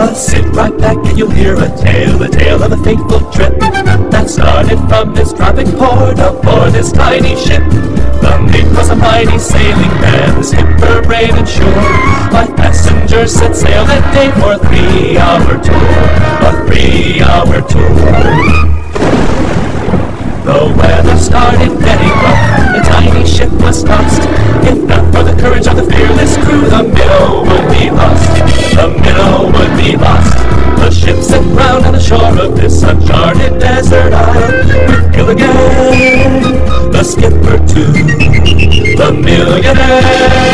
Sit right back and you'll hear a tale of a fateful trip that started from this tropic port aboard this tiny ship. The mate was a mighty sailing man, the skipper brave and sure. 5 passengers set sail that day for a 3-hour tour, a 3-hour tour. The weather started getting rough, the tiny ship was tossed. If not for the courage of the fearless crew, the minnow would be lost. The minnow would be lost. The ship set round on the shore of this uncharted desert isle, with Gilligan, the skipper too, the millionaire.